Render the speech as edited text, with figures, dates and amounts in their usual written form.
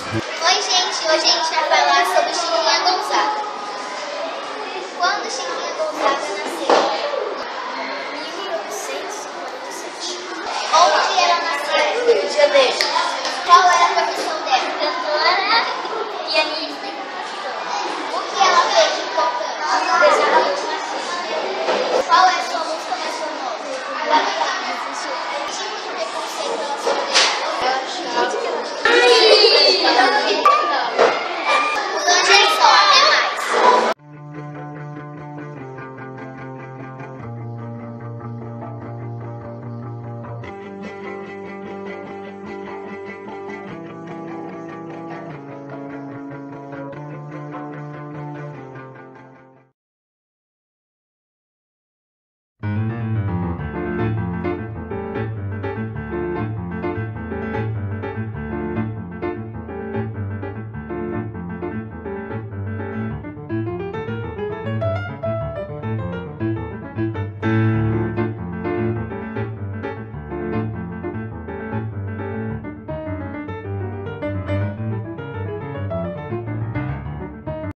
Oi, gente! Hoje a gente vai falar sobre Chiquinha Gonzaga. Quando Chiquinha Gonzaga nasceu? 1957. Onde ela nasceu? Rio de Janeiro. Qual era a profissão dela? Cantora, pianista e compositora. O que ela fez de importante?